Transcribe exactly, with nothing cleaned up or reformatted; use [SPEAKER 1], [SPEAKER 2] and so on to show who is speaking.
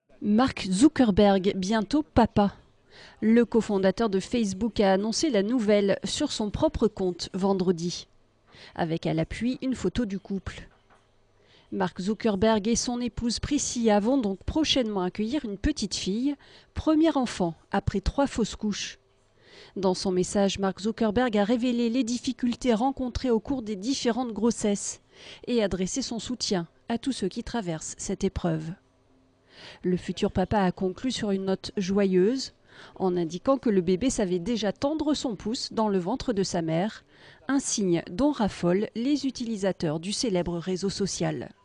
[SPEAKER 1] Mark Zuckerberg, bientôt papa. Le cofondateur de Facebook a annoncé la nouvelle sur son propre compte vendredi, avec à l'appui une photo du couple. Mark Zuckerberg et son épouse Priscilla vont donc prochainement accueillir une petite fille, premier enfant après trois fausses couches. Dans son message, Mark Zuckerberg a révélé les difficultés rencontrées au cours des différentes grossesses et adressé son soutien à tous ceux qui traversent cette épreuve. Le futur papa a conclu sur une note joyeuse, en indiquant que le bébé savait déjà tendre son pouce dans le ventre de sa mère, un signe dont raffolent les utilisateurs du célèbre réseau social.